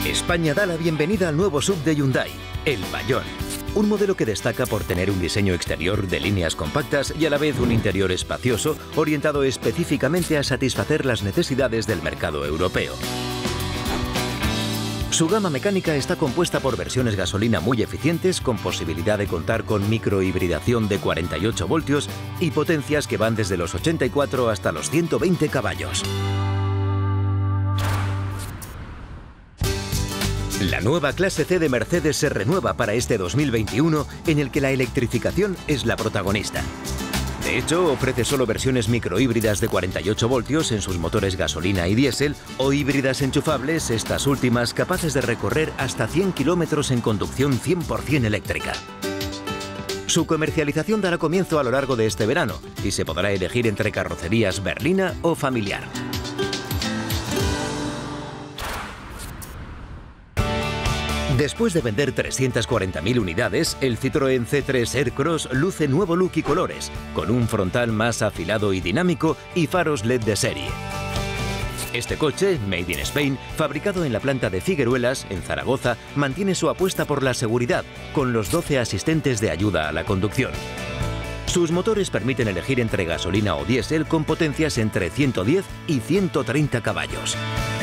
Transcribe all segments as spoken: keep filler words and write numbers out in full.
España da la bienvenida al nuevo S U V de Hyundai, el Bayón. Un modelo que destaca por tener un diseño exterior de líneas compactas y a la vez un interior espacioso, orientado específicamente a satisfacer las necesidades del mercado europeo. Su gama mecánica está compuesta por versiones gasolina muy eficientes, con posibilidad de contar con microhibridación de cuarenta y ocho voltios y potencias que van desde los ochenta y cuatro hasta los ciento veinte caballos. La nueva clase C de Mercedes se renueva para este dos mil veintiuno, en el que la electrificación es la protagonista. De hecho, ofrece solo versiones microhíbridas de cuarenta y ocho voltios en sus motores gasolina y diésel, o híbridas enchufables, estas últimas capaces de recorrer hasta cien kilómetros en conducción cien por cien eléctrica. Su comercialización dará comienzo a lo largo de este verano y se podrá elegir entre carrocerías berlina o familiar. Después de vender trescientas cuarenta mil unidades, el Citroën C tres Aircross luce nuevo look y colores, con un frontal más afilado y dinámico y faros L E D de serie. Este coche, Made in Spain, fabricado en la planta de Figueruelas, en Zaragoza, mantiene su apuesta por la seguridad, con los doce asistentes de ayuda a la conducción. Sus motores permiten elegir entre gasolina o diésel con potencias entre ciento diez y ciento treinta caballos.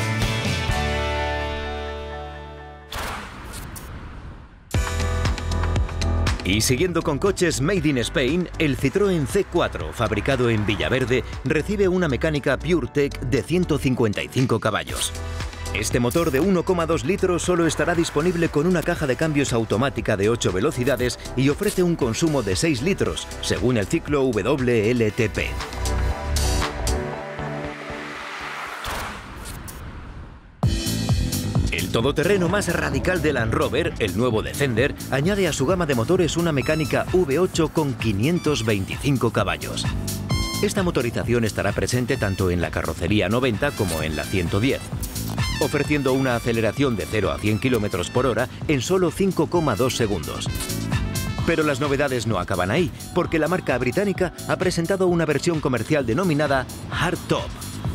Y siguiendo con coches Made in Spain, el Citroën C cuatro, fabricado en Villaverde, recibe una mecánica PureTech de ciento cincuenta y cinco caballos. Este motor de uno coma dos litros solo estará disponible con una caja de cambios automática de ocho velocidades y ofrece un consumo de seis litros, según el ciclo W L T P. El todoterreno más radical de Land Rover, el nuevo Defender, añade a su gama de motores una mecánica V ocho con quinientos veinticinco caballos. Esta motorización estará presente tanto en la carrocería noventa como en la ciento diez, ofreciendo una aceleración de cero a cien kilómetros por hora en solo cinco coma dos segundos. Pero las novedades no acaban ahí, porque la marca británica ha presentado una versión comercial denominada Hardtop.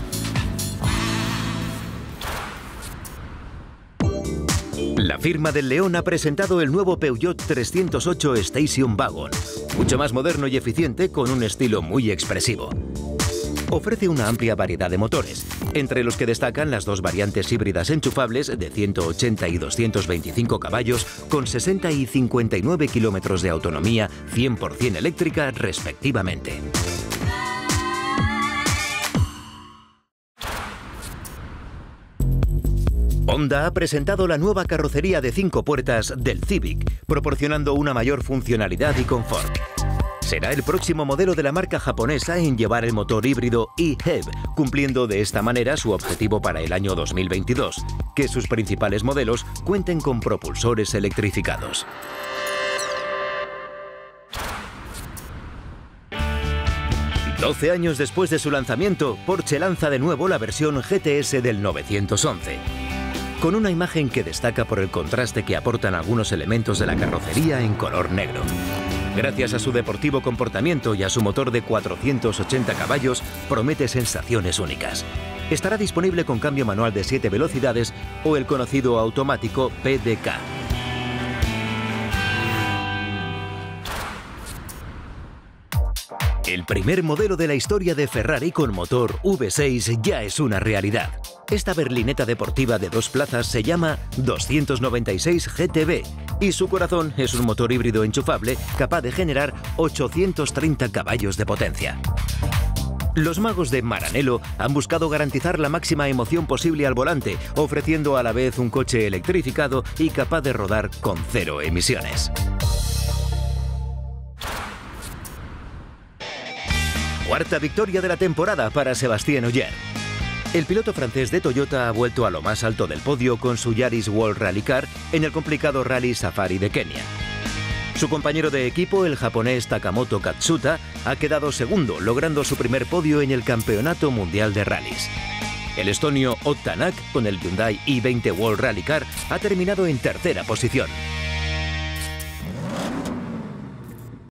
La firma del León ha presentado el nuevo Peugeot trescientos ocho Station Wagon, mucho más moderno y eficiente, con un estilo muy expresivo. Ofrece una amplia variedad de motores, entre los que destacan las dos variantes híbridas enchufables de ciento ochenta y doscientos veinticinco caballos, con sesenta y cincuenta y nueve kilómetros de autonomía cien por cien eléctrica respectivamente. Honda ha presentado la nueva carrocería de cinco puertas del Civic, proporcionando una mayor funcionalidad y confort. Será el próximo modelo de la marca japonesa en llevar el motor híbrido e-H E V, cumpliendo de esta manera su objetivo para el año dos mil veintidós, que sus principales modelos cuenten con propulsores electrificados. doce años después de su lanzamiento, Porsche lanza de nuevo la versión G T S del novecientos once. Con una imagen que destaca por el contraste que aportan algunos elementos de la carrocería en color negro. Gracias a su deportivo comportamiento y a su motor de cuatrocientos ochenta caballos, promete sensaciones únicas. Estará disponible con cambio manual de siete velocidades o el conocido automático P D K. El primer modelo de la historia de Ferrari con motor V seis ya es una realidad. Esta berlineta deportiva de dos plazas se llama doscientos noventa y seis G T B y su corazón es un motor híbrido enchufable capaz de generar ochocientos treinta caballos de potencia. Los magos de Maranello han buscado garantizar la máxima emoción posible al volante, ofreciendo a la vez un coche electrificado y capaz de rodar con cero emisiones. Cuarta victoria de la temporada para Sébastien Ogier. El piloto francés de Toyota ha vuelto a lo más alto del podio con su Yaris World Rally Car en el complicado Rally Safari de Kenia. Su compañero de equipo, el japonés Takamoto Katsuta, ha quedado segundo, logrando su primer podio en el Campeonato Mundial de Rallys. El estonio Ott Tänak, con el Hyundai i veinte World Rally Car, ha terminado en tercera posición.